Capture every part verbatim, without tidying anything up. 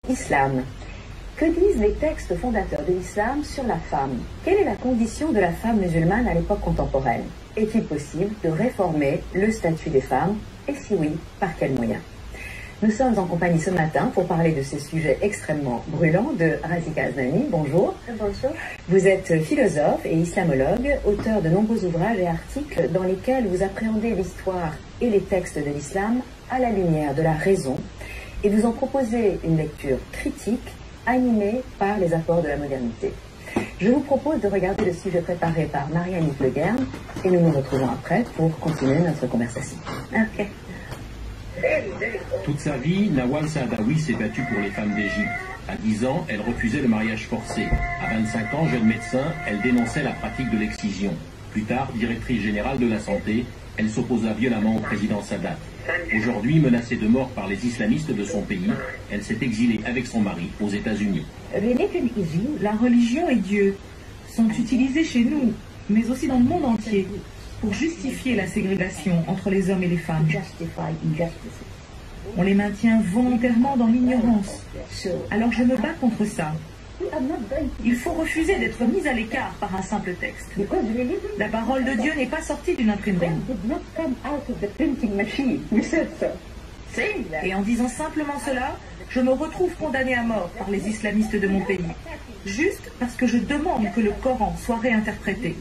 Islam. Que disent les textes fondateurs de l'islam sur la femme? Quelle est la condition de la femme musulmane à l'époque contemporaine? Est-il possible de réformer le statut des femmes? Et si oui, par quels moyens? Nous sommes en compagnie ce matin pour parler de ce sujet extrêmement brûlant de Razika Aznani. Bonjour. Bonjour. Vous êtes philosophe et islamologue, auteur de nombreux ouvrages et articles dans lesquels vous appréhendez l'histoire et les textes de l'islam à la lumière de la raison et vous en proposez une lecture critique animée par les apports de la modernité. Je vous propose de regarder le sujet préparé par Marianne Leguerne et nous nous retrouvons après pour continuer notre conversation. Ok. Toute sa vie, Nawal Saadawi s'est battue pour les femmes d'Égypte. À dix ans, elle refusait le mariage forcé. À vingt-cinq ans, jeune médecin, elle dénonçait la pratique de l'excision. Plus tard, directrice générale de la santé, elle s'opposa violemment au président Sadat. Aujourd'hui, menacée de mort par les islamistes de son pays, elle s'est exilée avec son mari aux États-Unis. La religion et Dieu sont utilisés chez nous, mais aussi dans le monde entier, pour justifier la ségrégation entre les hommes et les femmes. On les maintient volontairement dans l'ignorance. Alors je me bats contre ça. Il faut refuser d'être mis à l'écart par un simple texte. La parole de Dieu n'est pas sortie d'une imprimerie. Et en disant simplement cela, je me retrouve condamné à mort par les islamistes de mon pays, juste parce que je demande que le Coran soit réinterprété.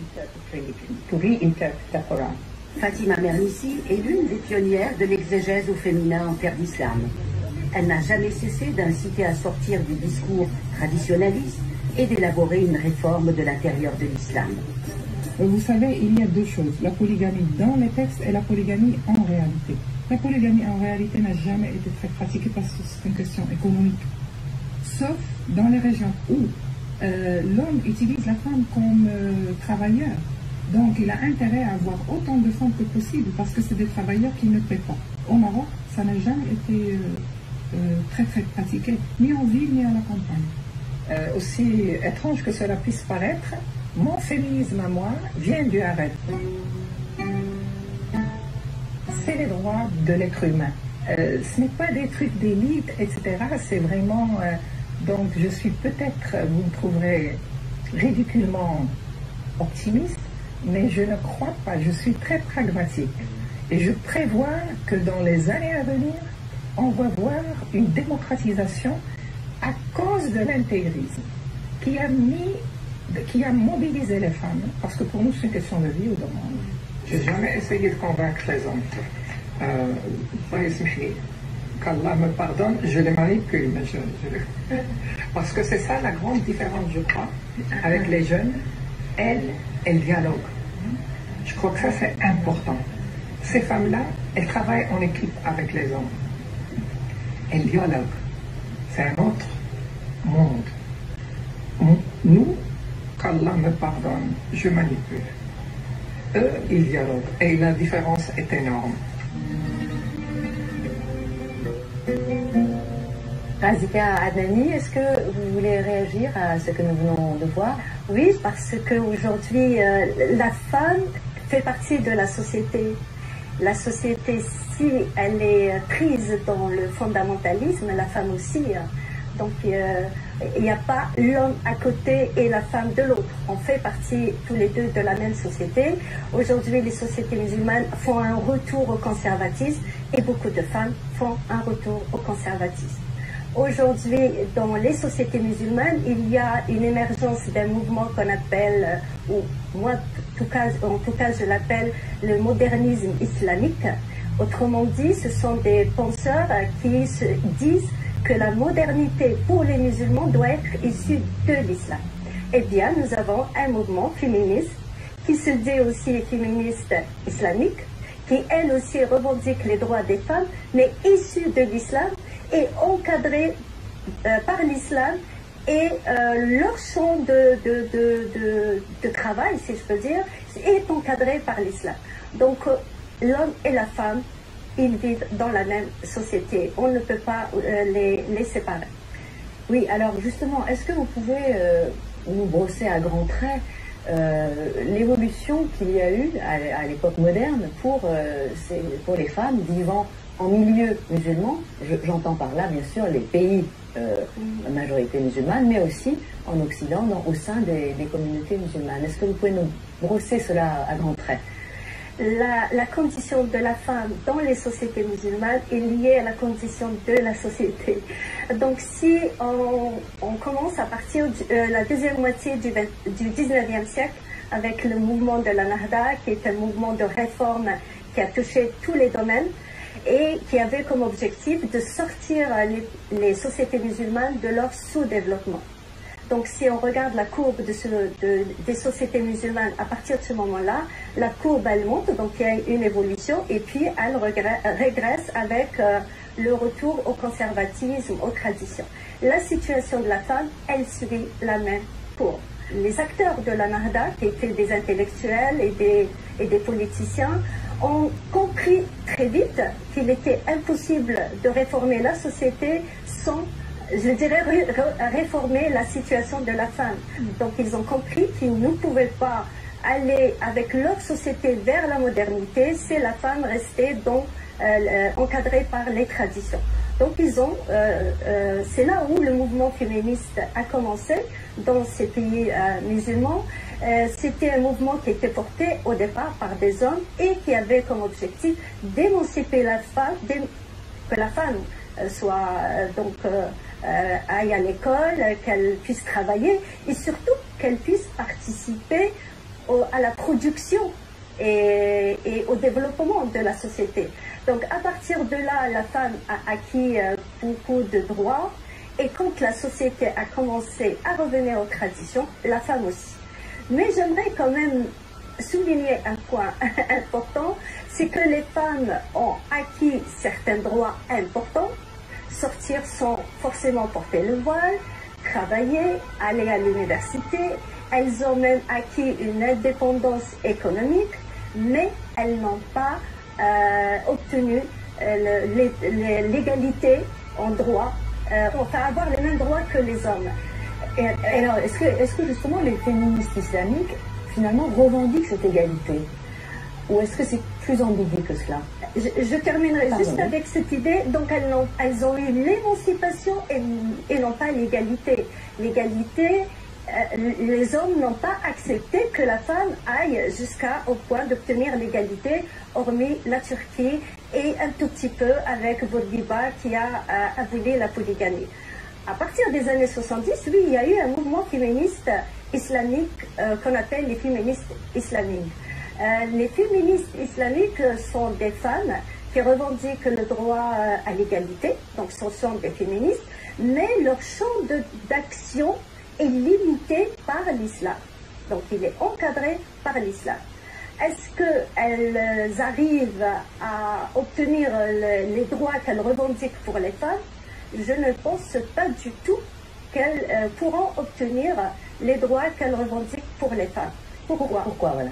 Fatima Mernissi est l'une des pionnières de l'exégèse au féminin en terre d'islam. Elle n'a jamais cessé d'inciter à sortir du discours traditionnaliste et d'élaborer une réforme de l'intérieur de l'islam. Vous savez, il y a deux choses, la polygamie dans les textes et la polygamie en réalité. La polygamie en réalité n'a jamais été très pratiquée parce que c'est une question économique. Sauf dans les régions où euh, l'homme utilise la femme comme euh, travailleur. Donc il a intérêt à avoir autant de femmes que possible parce que c'est des travailleurs qui ne paient pas. Au Maroc, ça n'a jamais été euh, euh, très très pratiqué, ni en ville ni à la campagne. Euh, aussi étrange que cela puisse paraître, mon féminisme à moi vient du Harem. C'est les droits de l'être humain. Euh, ce n'est pas des trucs d'élite, et cetera. C'est vraiment... Euh, donc je suis peut-être, vous me trouverez ridiculement optimiste, mais je ne crois pas, je suis très pragmatique. Et je prévois que dans les années à venir, on va voir une démocratisation à cause de l'intégrisme qui a mis, qui a mobilisé les femmes, parce que pour nous c'est une question de vie ou de mort. Je n'ai jamais essayé de convaincre les hommes. Euh, Qu'Allah me pardonne, je les manipule, mais je, je... parce que c'est ça la grande différence, je crois, avec les jeunes. Elles, elles dialoguent. Je crois que ça c'est important. Ces femmes-là, elles travaillent en équipe avec les hommes. Elles dialoguent. C'est un autre monde. Nous, qu'Allah me pardonne, je manipule. Eux, ils dialoguent. Et la différence est énorme. Razika Aznani, est-ce que vous voulez réagir à ce que nous venons de voir? Oui, parce qu'aujourd'hui, euh, la femme fait partie de la société. La société, si elle est prise dans le fondamentalisme, la femme aussi. Donc, euh, il n'y a pas l'homme à côté et la femme de l'autre. On fait partie tous les deux de la même société. Aujourd'hui, les sociétés musulmanes font un retour au conservatisme et beaucoup de femmes font un retour au conservatisme. Aujourd'hui, dans les sociétés musulmanes, il y a une émergence d'un mouvement qu'on appelle, ou moi, en tout cas, en tout cas je l'appelle le modernisme islamique. Autrement dit, ce sont des penseurs qui se disent que la modernité pour les musulmans doit être issue de l'islam. Eh bien, nous avons un mouvement féministe qui se dit aussi féministe islamique, qui elle aussi revendique les droits des femmes, mais issu de l'islam et encadré euh, par l'islam, et euh, leur champ de, de, de, de, de travail, si je peux dire, est encadré par l'islam. Donc euh, l'homme et la femme, ils vivent dans la même société. On ne peut pas euh, les, les séparer. Oui, alors justement, est-ce que vous pouvez euh, nous brosser à grands traits euh, l'évolution qu'il y a eu à, à l'époque moderne pour, euh, ces, pour les femmes vivant en milieu musulman, j'entends par là bien sûr les pays euh, à majorité musulmane, mais aussi en Occident, dans, au sein des, des communautés musulmanes. Est-ce que vous pouvez nous brosser cela à grands traits? La, la condition de la femme dans les sociétés musulmanes est liée à la condition de la société. Donc si on, on commence à partir de euh, la deuxième moitié du, du dix-neuvième siècle avec le mouvement de la Nahda, qui est un mouvement de réforme qui a touché tous les domaines et qui avait comme objectif de sortir les, les sociétés musulmanes de leur sous-développement. Donc si on regarde la courbe de ce, de, des sociétés musulmanes à partir de ce moment-là, la courbe elle monte, donc il y a une évolution et puis elle régresse avec euh, le retour au conservatisme, aux traditions. La situation de la femme, elle suit la même courbe. Les acteurs de la Nahda, qui étaient des intellectuels et des, et des politiciens, ont compris très vite qu'il était impossible de réformer la société sans, je dirais, ré réformer la situation de la femme. Donc ils ont compris qu'ils ne pouvaient pas aller avec leur société vers la modernité si la femme restait donc euh, encadrée par les traditions. Donc ils ont, euh, euh, c'est là où le mouvement féministe a commencé dans ces pays euh, musulmans. Euh, C'était un mouvement qui était porté au départ par des hommes et qui avait comme objectif d'émanciper la femme, que la femme euh, soit euh, donc euh, euh, aille à l'école, qu'elle puisse travailler et surtout qu'elle puisse participer au, à la production et, et au développement de la société. Donc à partir de là, la femme a acquis euh, beaucoup de droits et quand la société a commencé à revenir aux traditions, la femme aussi. Mais j'aimerais quand même souligner un point important, c'est que les femmes ont acquis certains droits importants, sortir sans forcément porter le voile, travailler, aller à l'université, elles ont même acquis une indépendance économique, mais elles n'ont pas euh, obtenu euh, l'égalité en droit, euh, enfin avoir les mêmes droits que les hommes. Et, et alors, est-ce que, est-ce que justement les féministes islamiques, finalement, revendiquent cette égalité? Ou est-ce que c'est plus ambigu que cela? Je, je terminerai Pardon. juste avec cette idée. Donc, elles ont, elles ont eu l'émancipation et, et non pas l'égalité. L'égalité, euh, les hommes n'ont pas accepté que la femme aille jusqu'au point d'obtenir l'égalité, hormis la Turquie et un tout petit peu avec Bourguiba qui a euh, aboli la polygamie. À partir des années soixante-dix, oui, il y a eu un mouvement féministe islamique euh, qu'on appelle les féministes islamiques. Euh, les féministes islamiques sont des femmes qui revendiquent le droit euh, à l'égalité, donc ce sont des féministes, mais leur champ d'action est limité par l'islam. Donc il est encadré par l'islam. Est-ce qu'elles arrivent à obtenir le, les droits qu'elles revendiquent pour les femmes? Je ne pense pas du tout qu'elles euh, pourront obtenir les droits qu'elles revendiquent pour les femmes. Pourquoi? Pourquoi, voilà.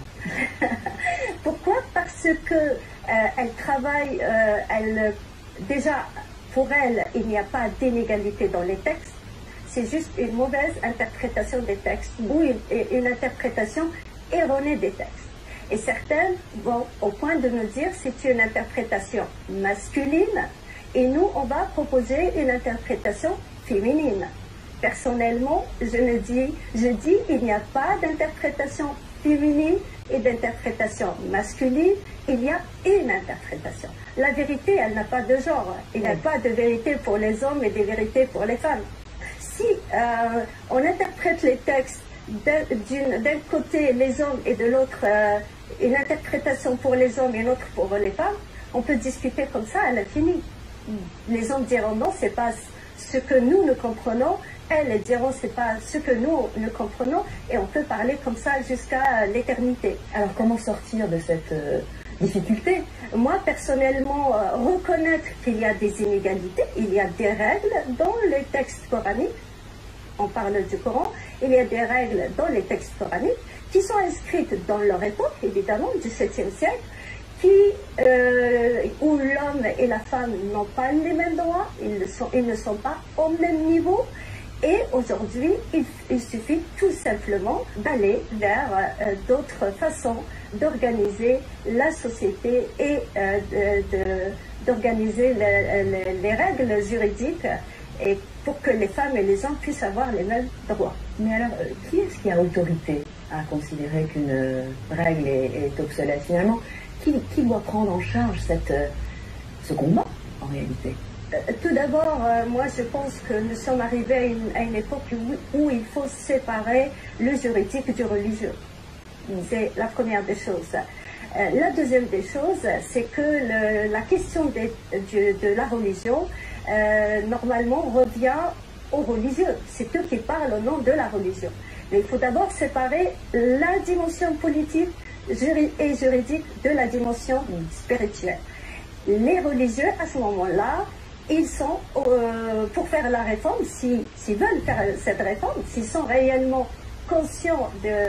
Pourquoi? Parce que euh, elles travaillent, euh, elles, déjà, pour elles, il n'y a pas d'inégalité dans les textes. C'est juste une mauvaise interprétation des textes ou une, une interprétation erronée des textes. Et certaines vont au point de nous dire que c'est une interprétation masculine et nous, on va proposer une interprétation féminine. Personnellement, je ne dis, je dis il n'y a pas d'interprétation féminine et d'interprétation masculine, il y a une interprétation. La vérité, elle n'a pas de genre. Il n'y a pas de vérité pour les hommes et de vérité pour les femmes. Si euh, on interprète les textes d'un côté les hommes et de l'autre euh, une interprétation pour les hommes et une autre pour les femmes, on peut discuter comme ça à l'infini. Les hommes diront non, c'est pas ce que nous nous comprenons, elles diront c'est pas ce que nous nous comprenons, et on peut parler comme ça jusqu'à l'éternité. Alors comment sortir de cette euh, difficulté? Moi personnellement, euh, reconnaître qu'il y a des inégalités, il y a des règles dans les textes coraniques, on parle du Coran, il y a des règles dans les textes coraniques qui sont inscrites dans leur époque, évidemment, du septième siècle, qui, euh, où l'homme et la femme n'ont pas les mêmes droits, ils ne, sont, ils ne sont pas au même niveau, Et aujourd'hui, il, il suffit tout simplement d'aller vers euh, d'autres façons d'organiser la société et euh, d'organiser de, les, les règles juridiques et pour que les femmes et les hommes puissent avoir les mêmes droits. Mais alors, euh, qui est-ce qui a autorité à considérer qu'une euh, règle est, est obsolète finalement? Qui, qui doit prendre en charge cette, euh, ce combat en réalité? euh, Tout d'abord, euh, moi je pense que nous sommes arrivés à une, à une époque où, où il faut séparer le juridique du religieux. C'est la première des choses. Euh, la deuxième des choses, c'est que le, la question des, de, de la religion, euh, normalement, revient aux religieux. C'est eux qui parlent au nom de la religion. Mais il faut d'abord séparer la dimension politique juri et juridique de la dimension spirituelle. Les religieux, à ce moment-là, ils sont, euh, pour faire la réforme, s'ils si, veulent faire cette réforme, s'ils sont réellement conscients de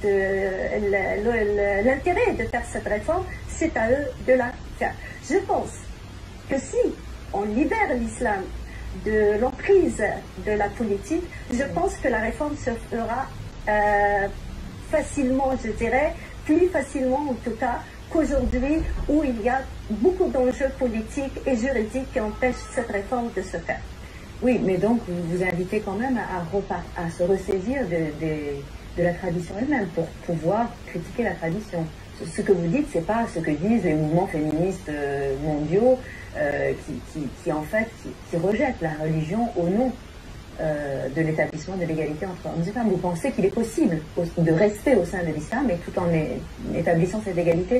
de l'intérêt de faire cette réforme, c'est à eux de la faire. Je pense que si on libère l'islam de l'emprise de la politique, je pense que la réforme se fera euh, facilement, je dirais, plus facilement en tout cas qu'aujourd'hui où il y a beaucoup d'enjeux politiques et juridiques qui empêchent cette réforme de se faire. Oui, mais donc vous vous invitez quand même à, à, à se ressaisir de, de, de la tradition elle-même pour pouvoir critiquer la tradition. Ce que vous dites, c'est pas ce que disent les mouvements féministes euh, mondiaux euh, qui, qui, qui en fait qui, qui rejettent la religion au nom euh, de l'établissement de l'égalité entre hommes et femmes. Vous pensez qu'il est possible de rester au sein de l'islam et tout en établissant cette égalité?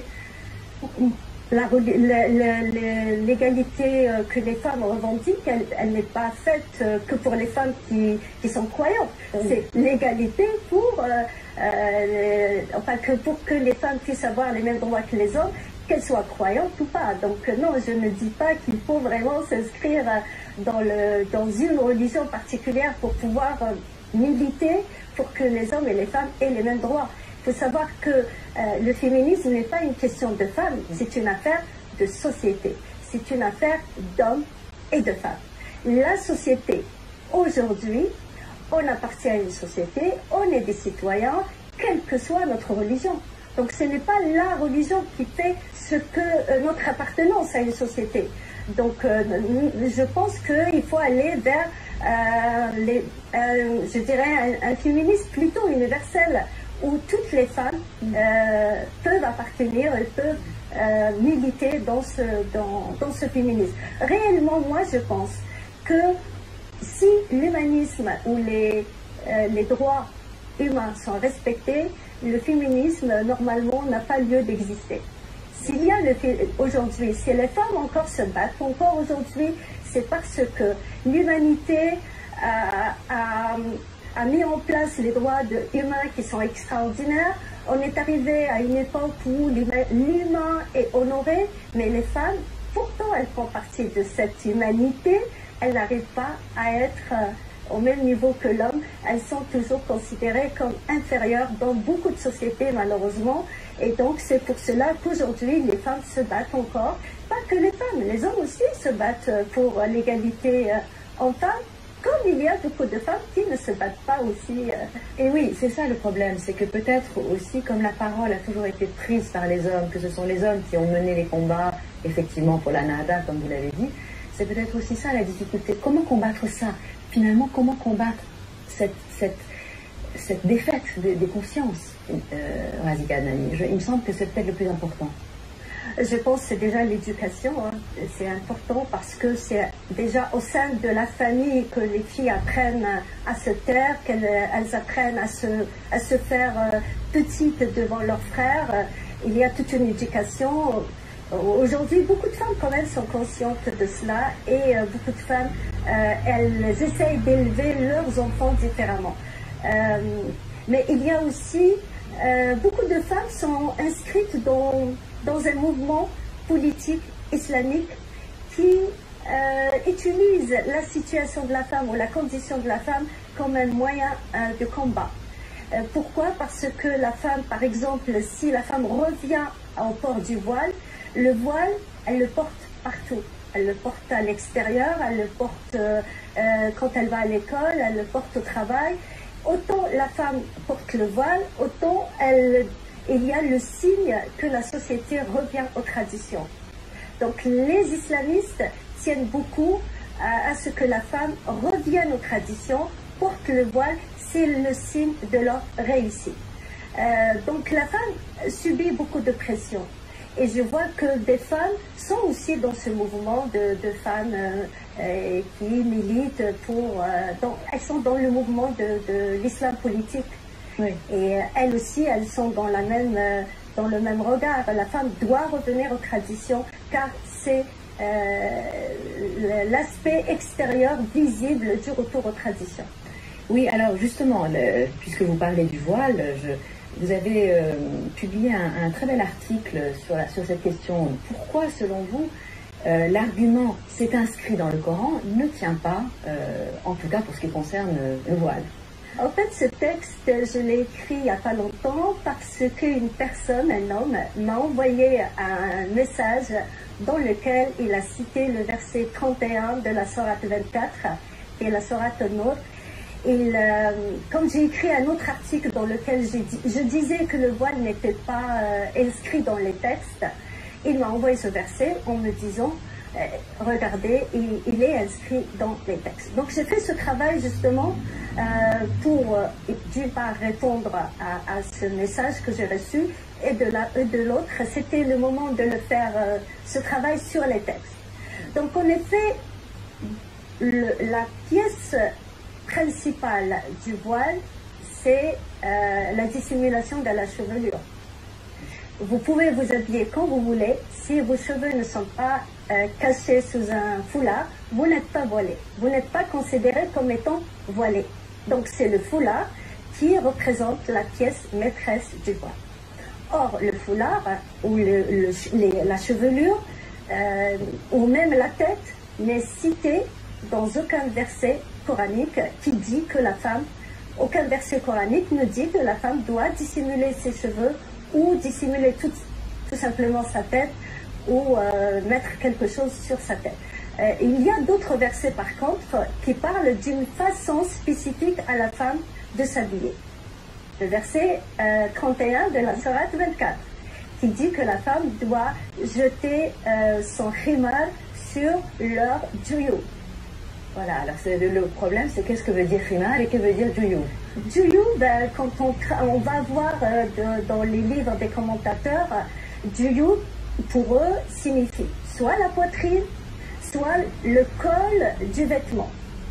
L'égalité que les femmes revendiquent, elle, elle n'est pas faite que pour les femmes qui, qui sont croyantes. C'est l'égalité pour, euh, euh, enfin, que pour que les femmes puissent avoir les mêmes droits que les hommes, qu'elles soient croyantes ou pas. Donc non, je ne dis pas qu'il faut vraiment s'inscrire dans, le, dans une religion particulière pour pouvoir militer pour que les hommes et les femmes aient les mêmes droits. Il faut savoir que euh, le féminisme n'est pas une question de femmes, c'est une affaire de société. C'est une affaire d'hommes et de femmes. La société, aujourd'hui, on appartient à une société, on est des citoyens, quelle que soit notre religion. Donc ce n'est pas la religion qui fait ce que euh, notre appartenance à une société. Donc euh, je pense qu'il faut aller vers, euh, les, euh, je dirais, un, un féminisme plutôt universel, où toutes les femmes euh, peuvent appartenir et peuvent euh, militer dans ce, dans, dans ce féminisme. Réellement, moi, je pense que si l'humanisme ou les, euh, les droits humains sont respectés, le féminisme, normalement, n'a pas lieu d'exister. S'il y a le aujourd'hui, si les femmes encore se battent, encore aujourd'hui, c'est parce que l'humanité a, a a mis en place les droits de humains qui sont extraordinaires. On est arrivé à une époque où l'humain est honoré, mais les femmes, pourtant elles font partie de cette humanité, elles n'arrivent pas à être au même niveau que l'homme, elles sont toujours considérées comme inférieures dans beaucoup de sociétés malheureusement, et donc c'est pour cela qu'aujourd'hui les femmes se battent encore, pas que les femmes, les hommes aussi se battent pour l'égalité en femmes, comme il y a beaucoup de femmes qui ne se battent pas aussi. Euh... Et oui, c'est ça le problème, c'est que peut-être aussi, comme la parole a toujours été prise par les hommes, que ce sont les hommes qui ont mené les combats, effectivement, pour la Nahda, comme vous l'avez dit, c'est peut-être aussi ça la difficulté. Comment combattre ça? Finalement, comment combattre cette, cette, cette défaite des, des consciences, euh, Razika Adnani? Il me semble que c'est peut-être le plus important. Je pense que c'est déjà l'éducation, hein. C'est important parce que c'est déjà au sein de la famille que les filles apprennent à se taire, qu'elles elles apprennent à se, à se faire euh, petites devant leurs frères. Il y a toute une éducation. Aujourd'hui, beaucoup de femmes quand même sont conscientes de cela et euh, beaucoup de femmes, euh, elles essayent d'élever leurs enfants différemment. Euh, mais il y a aussi, euh, beaucoup de femmes sont inscrites dans... dans un mouvement politique islamique qui euh, utilise la situation de la femme ou la condition de la femme comme un moyen euh, de combat. Euh, pourquoi? Parce que la femme, par exemple, si la femme revient au port du voile, le voile, elle le porte partout. Elle le porte à l'extérieur, elle le porte euh, euh, quand elle va à l'école, elle le porte au travail. Autant la femme porte le voile, autant elle, il y a le signe que la société revient aux traditions. Donc les islamistes tiennent beaucoup à, à ce que la femme revienne aux traditions, porte le voile, c'est le signe de leur réussite. Euh, donc la femme subit beaucoup de pression. Et je vois que des femmes sont aussi dans ce mouvement de, de femmes euh, euh, qui militent pour... Euh, dans, elles sont dans le mouvement de, de l'islam politique. Oui. Et euh, elles aussi, elles sont dans, la même, euh, dans le même regard. La femme doit revenir aux traditions car c'est euh, l'aspect extérieur visible du retour aux traditions. Oui, alors justement, le, puisque vous parlez du voile, je... Vous avez euh, publié un, un très bel article sur, la, sur cette question. Pourquoi, selon vous, euh, l'argument « c'est inscrit dans le Coran » ne tient pas, euh, en tout cas pour ce qui concerne euh, le voile? En fait, ce texte, je l'ai écrit il n'y a pas longtemps parce qu'une personne, un homme, m'a envoyé un message dans lequel il a cité le verset trente et un de la sourate vingt-quatre, qui est la sourate An-Nur. Il, euh, comme j'ai écrit un autre article dans lequel dit, je disais que le voile n'était pas euh, inscrit dans les textes, il m'a envoyé ce verset en me disant, euh, regardez, il, il est inscrit dans les textes. Donc j'ai fait ce travail justement euh, pour, euh, d'une part, répondre à, à ce message que j'ai reçu, et de la, et de l'autre, c'était le moment de le faire, euh, ce travail sur les textes. Donc en effet, le, la pièce principale du voile, c'est euh, la dissimulation de la chevelure. Vous pouvez vous habiller quand vous voulez, si vos cheveux ne sont pas euh, cachés sous un foulard, vous n'êtes pas voilé. Vous n'êtes pas considéré comme étant voilé. Donc c'est le foulard qui représente la pièce maîtresse du voile. Or, le foulard, ou le, le, les, la chevelure, euh, ou même la tête, n'est citée dans aucun verset coranique qui dit que la femme, aucun verset coranique ne dit que la femme doit dissimuler ses cheveux ou dissimuler tout, tout simplement sa tête ou euh, mettre quelque chose sur sa tête. Euh, il y a d'autres versets par contre qui parlent d'une façon spécifique à la femme de s'habiller. Le verset euh, trente et un de la sourate vingt-quatre qui dit que la femme doit jeter euh, son khimar sur leur juyub. Voilà, alors le, le problème c'est qu'est-ce que veut dire khimar et que veut dire juyub. Juyub, ben, quand on, on va voir euh, de, dans les livres des commentateurs, juyub pour eux signifie soit la poitrine, soit le col du vêtement.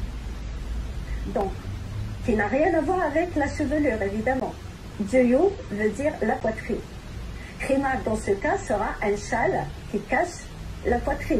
Donc, qui n'a rien à voir avec la chevelure évidemment. Juyub veut dire la poitrine. Khimar dans ce cas sera un châle qui cache la poitrine.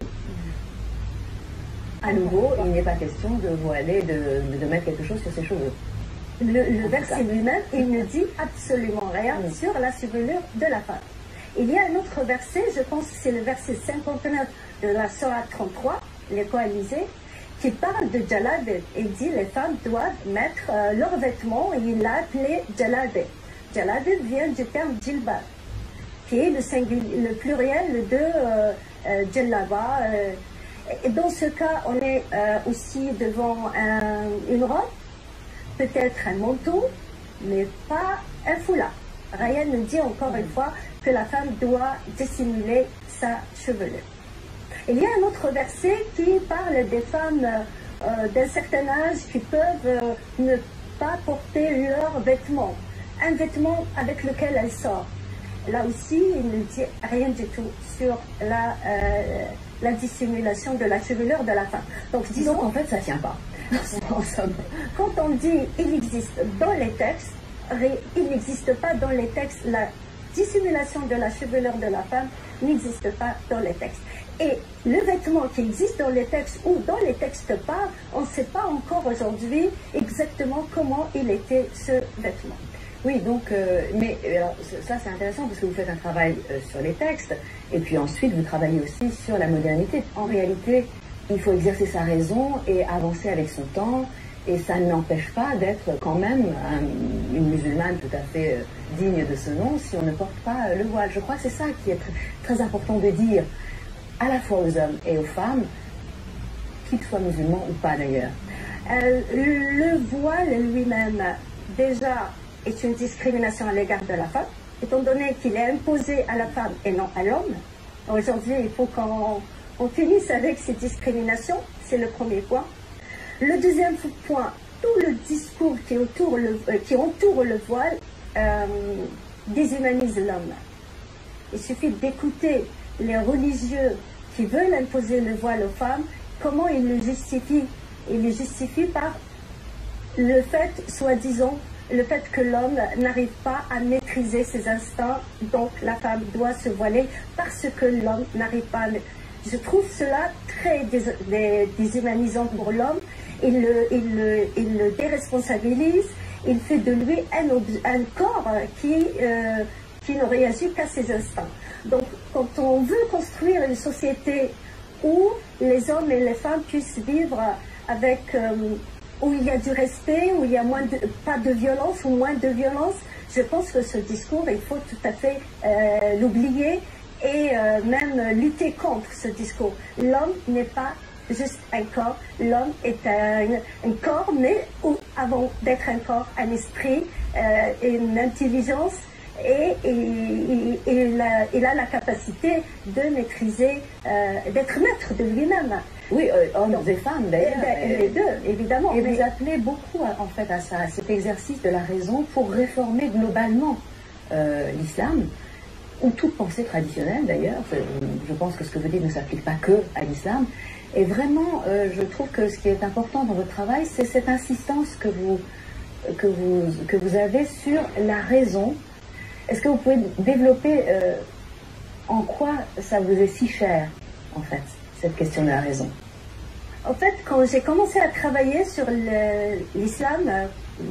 À nouveau, il n'est pas question de voiler, de, de mettre quelque chose sur ses cheveux. Le, le verset lui-même, il ne dit absolument rien mmh. sur la chevelure de la femme. Il y a un autre verset, je pense que c'est le verset cinquante-neuf de la sourate trente-trois, les coalisés, qui parle de jalabeh. Il dit les femmes doivent mettre euh, leurs vêtements, et il l'a appelé jalabeh. Jalabeh vient du terme jilbab, qui est le, le pluriel de euh, euh, djellaba. Euh, et dans ce cas, on est euh, aussi devant un, une robe, peut-être un manteau, mais pas un foulard. Rien ne dit encore une fois que la femme doit dissimuler sa chevelure. Il y a un autre verset qui parle des femmes euh, d'un certain âge qui peuvent euh, ne pas porter leurs vêtements, un vêtement avec lequel elles sortent. Là aussi, il ne dit rien du tout sur la, euh, la dissimulation de la chevelure de la femme. Donc, disons qu'en fait, ça ne tient pas. Quand on dit il existe dans les textes, il n'existe pas dans les textes, la dissimulation de la chevelure de la femme n'existe pas dans les textes. Et le vêtement qui existe dans les textes ou dans les textes pas, on ne sait pas encore aujourd'hui exactement comment il était ce vêtement. Oui, donc, euh, mais alors, ça c'est intéressant parce que vous faites un travail euh, sur les textes et puis ensuite vous travaillez aussi sur la modernité. En réalité, il faut exercer sa raison et avancer avec son temps et ça n'empêche pas d'être quand même un, une musulmane tout à fait euh, digne de ce nom si on ne porte pas euh, le voile. Je crois que c'est ça qui est tr très important de dire. à la fois aux hommes et aux femmes, qu'ils soient musulmans ou pas d'ailleurs. Euh, le voile lui-même, déjà, est une discrimination à l'égard de la femme, étant donné qu'il est imposé à la femme et non à l'homme. Aujourd'hui, il faut qu'on on finisse avec ces discriminations, c'est le premier point. Le deuxième point, tout le discours qui, autour le, euh, qui entoure le voile euh, déshumanise l'homme. Il suffit d'écouter les religieux qui veulent imposer le voile aux femmes, comment ils le justifient. Ils le justifient par le fait, soi-disant, le fait que l'homme n'arrive pas à maîtriser ses instincts, donc la femme doit se voiler parce que l'homme n'arrive pas à... Je trouve cela très dés dés déshumanisant pour l'homme. Il le, il, le, il le déresponsabilise, il fait de lui un, un corps qui, euh, qui ne réagit qu'à ses instincts. Donc quand on veut construire une société où les hommes et les femmes puissent vivre avec... Euh, où il y a du respect, où il y a moins de, pas de violence ou moins de violence, je pense que ce discours, il faut tout à fait euh, l'oublier et euh, même lutter contre ce discours. L'homme n'est pas juste un corps, l'homme est un, un corps, mais où, avant d'être un corps, un esprit, euh, une intelligence, et, et, et, et il, a, il a la capacité de maîtriser, euh, d'être maître de lui-même. Oui, euh, hommes et femmes d'ailleurs. Les deux, évidemment. Et mais... vous appelez beaucoup en fait à ça, à cet exercice de la raison pour réformer globalement euh, l'islam, ou toute pensée traditionnelle d'ailleurs. Je pense que ce que vous dites ne s'applique pas que à l'islam. Et vraiment, euh, je trouve que ce qui est important dans votre travail, c'est cette insistance que vous, que, vous, que vous avez sur la raison. Est-ce que vous pouvez développer euh, en quoi ça vous est si cher, en fait, cette question de la raison? En fait, quand j'ai commencé à travailler sur l'islam, euh,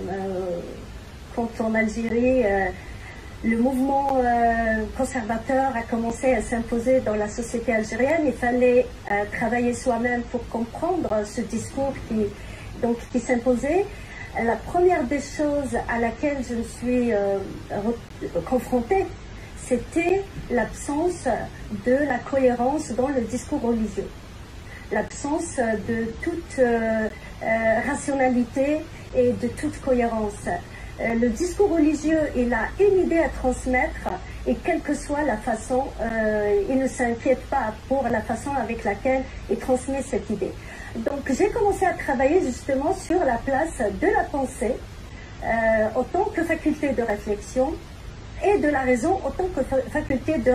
quand en Algérie, euh, le mouvement euh, conservateur a commencé à s'imposer dans la société algérienne, il fallait euh, travailler soi-même pour comprendre ce discours qui, donc, qui s'imposait. La première des choses à laquelle je me suis euh, confrontée, c'était l'absence de la cohérence dans le discours religieux. L'absence de toute euh, euh, rationalité et de toute cohérence. Euh, le discours religieux, il a une idée à transmettre et quelle que soit la façon, euh, il ne s'inquiète pas pour la façon avec laquelle il transmet cette idée. Donc j'ai commencé à travailler justement sur la place de la pensée euh, en tant que faculté de réflexion et de la raison en tant que faculté de,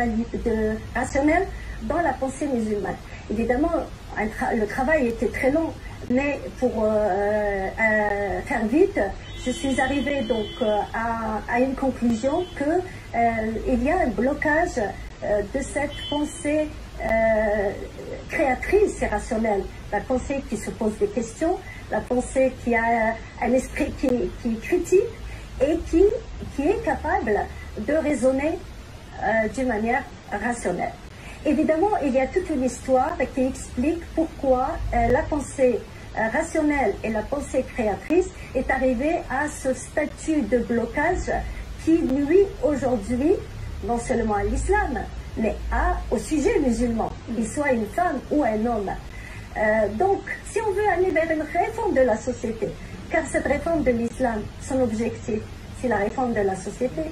de rationnel dans la pensée musulmane. Évidemment, un tra le travail était très long, mais pour euh, euh, faire vite, je suis arrivée donc euh, à, à une conclusion que euh, il y a un blocage euh, de cette pensée euh, créatrice et rationnelle, la pensée qui se pose des questions, la pensée qui a un esprit qui, qui critique et qui, qui est capable de raisonner euh, d'une manière rationnelle. Évidemment, il y a toute une histoire qui explique pourquoi euh, la pensée euh, rationnelle et la pensée créatrice est arrivée à ce statut de blocage qui nuit aujourd'hui non seulement à l'islam, mais à, au sujet musulman, qu'il soit une femme ou un homme. Euh, donc, si on veut aller vers une réforme de la société, car cette réforme de l'islam, son objectif, c'est la réforme de la société.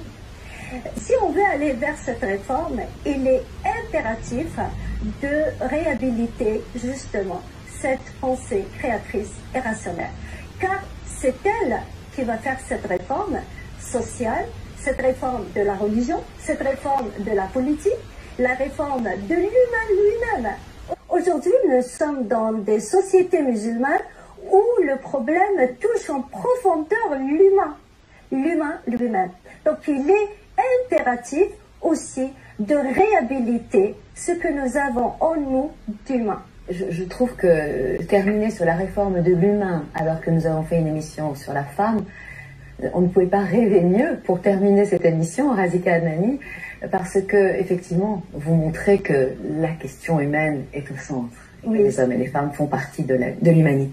Si on veut aller vers cette réforme, il est impératif de réhabiliter justement cette pensée créatrice et rationnelle. Car c'est elle qui va faire cette réforme sociale, cette réforme de la religion, cette réforme de la politique, la réforme de l'humain lui-même. Aujourd'hui, nous sommes dans des sociétés musulmanes où le problème touche en profondeur l'humain, l'humain lui-même. Donc il est impératif aussi de réhabiliter ce que nous avons en nous d'humain. Je, je trouve que terminer sur la réforme de l'humain, alors que nous avons fait une émission sur la femme, on ne pouvait pas rêver mieux pour terminer cette émission, Razika Adnani, parce que effectivement, vous montrez que la question humaine est au centre. Oui. Les hommes et les femmes font partie de l'humanité.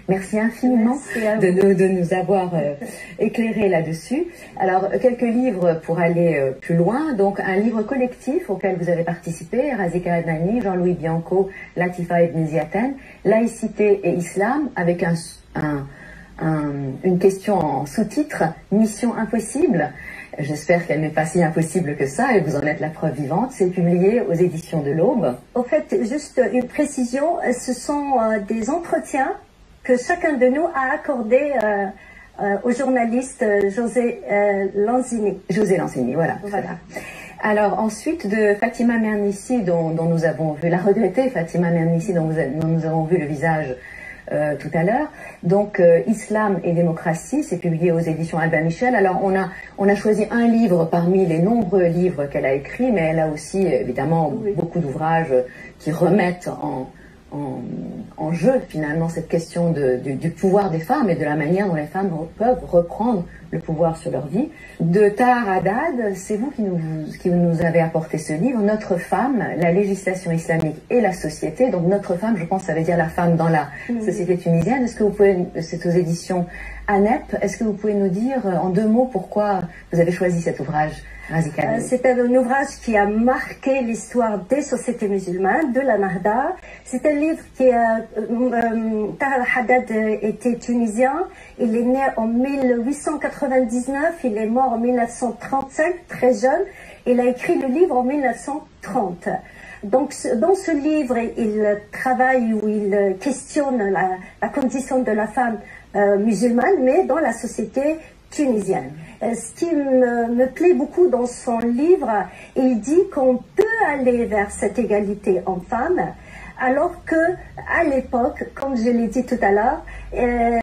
Merci infiniment Merci de, de, de nous avoir euh, éclairé là-dessus. Alors, quelques livres pour aller euh, plus loin. Donc, un livre collectif auquel vous avez participé, Razika Adnani, Jean-Louis Bianco, Latifa Ibn Ziaten, Laïcité et Islam, avec un, un, un, une question en sous-titre, Mission impossible. J'espère qu'elle n'est pas si impossible que ça, et vous en êtes la preuve vivante. C'est publié aux éditions de l'Aube. Au fait, juste une précision, ce sont euh, des entretiens que chacun de nous a accordés euh, euh, au journaliste euh, José euh, Lanzini. José Lanzini, voilà. Voilà. Alors ensuite de Fatima Mernissi, dont, dont nous avons vu, la regrettée Fatima Mernissi, dont, vous, dont nous avons vu le visage Euh, tout à l'heure. Donc, euh, Islam et démocratie, c'est publié aux éditions Albin Michel. Alors, on a, on a choisi un livre parmi les nombreux livres qu'elle a écrits, mais elle a aussi, évidemment, oui. beaucoup d'ouvrages qui remettent en, en, en jeu, finalement, cette question de, du, du pouvoir des femmes et de la manière dont les femmes peuvent reprendre le pouvoir sur leur vie. De Tahar Haddad, c'est vous qui nous, qui nous avez apporté ce livre, Notre femme, la législation islamique et la société. Donc Notre femme, je pense, ça veut dire la femme dans la mmh. société tunisienne. Est-ce que vous pouvez, c'est aux éditions A N E P, est-ce que vous pouvez nous dire en deux mots pourquoi vous avez choisi cet ouvrage, Razika Adnani? C'est un ouvrage qui a marqué l'histoire des sociétés musulmanes, de la Nahda. C'est un livre qui a... Euh, Tahar Haddad était tunisien. Il est né en mille huit cent quatre-vingt-dix-neuf, il est mort en mille neuf cent trente-cinq, très jeune. Il a écrit le livre en mille neuf cent trente. Donc, dans ce livre, il travaille ou il questionne la, la condition de la femme euh, musulmane, mais dans la société tunisienne. Euh, ce qui me, me plaît beaucoup dans son livre, il dit qu'on peut aller vers cette égalité homme-femme, alors que à l'époque, comme je l'ai dit tout à l'heure, euh,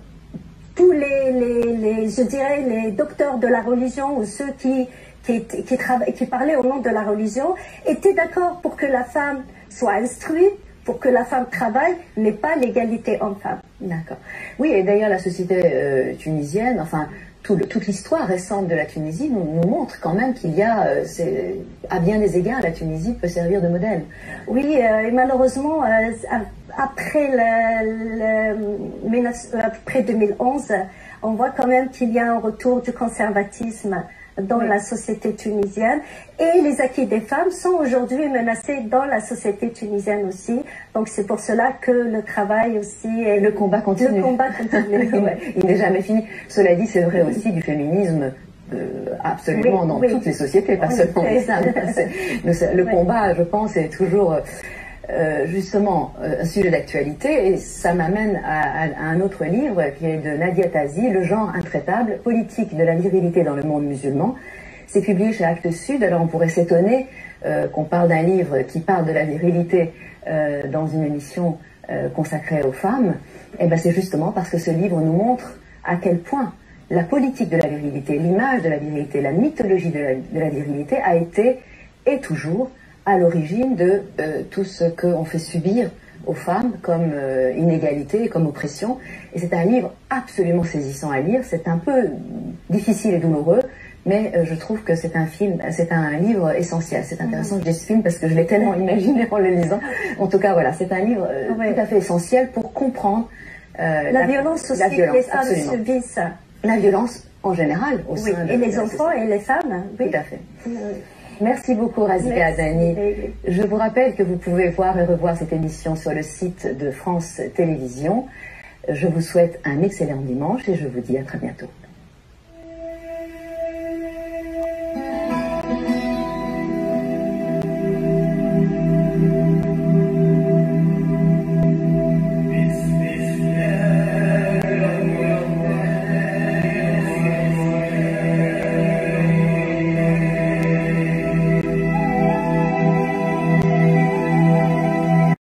tous les, les, les, je dirais, les docteurs de la religion ou ceux qui, qui, qui, qui parlaient au nom de la religion étaient d'accord pour que la femme soit instruite, pour que la femme travaille, mais pas l'égalité homme-femme. D'accord. Oui, et d'ailleurs la société euh, tunisienne, enfin tout le, toute l'histoire récente de la Tunisie nous, nous montre quand même qu'il y a, euh, à bien des égards, la Tunisie peut servir de modèle. Oui, euh, et malheureusement, euh, après, le, le, après deux mille onze, on voit quand même qu'il y a un retour du conservatisme dans oui. la société tunisienne, et les acquis des femmes sont aujourd'hui menacés dans la société tunisienne aussi. Donc c'est pour cela que le travail aussi et le combat continue. Le combat continue. ouais. Il n'est jamais fini. Cela dit, c'est vrai aussi du féminisme euh, absolument oui, dans oui. toutes les sociétés, pas oui, seulement l'islam. Le oui. combat, je pense, est toujours euh, justement euh, un sujet d'actualité, et ça m'amène à, à, à un autre livre qui est de Nadia Tazi, Le genre intraitable, politique de la virilité dans le monde musulman. C'est publié chez Actes Sud. Alors on pourrait s'étonner euh, qu'on parle d'un livre qui parle de la virilité euh, dans une émission euh, consacrée aux femmes. Et ben c'est justement parce que ce livre nous montre à quel point la politique de la virilité, l'image de la virilité, la mythologie de la, de la virilité a été et toujours à l'origine de euh, tout ce qu'on fait subir aux femmes comme euh, inégalité, comme oppression. Et c'est un livre absolument saisissant à lire. C'est un peu difficile et douloureux, mais euh, je trouve que c'est un film, c'est un livre essentiel. C'est intéressant que j'ai ce film parce que je l'ai tellement imaginé en le lisant. En tout cas, voilà, c'est un livre euh, ouais. tout à fait essentiel pour comprendre euh, la, la violence aussi la violence, que les femmes absolument. subissent. La violence en général au oui. sein de et les enfants et les femmes. Oui. Tout à fait. Oui. Merci beaucoup, Razika Adnani. Je vous rappelle que vous pouvez voir et revoir cette émission sur le site de France Télévisions. Je vous souhaite un excellent dimanche et je vous dis à très bientôt.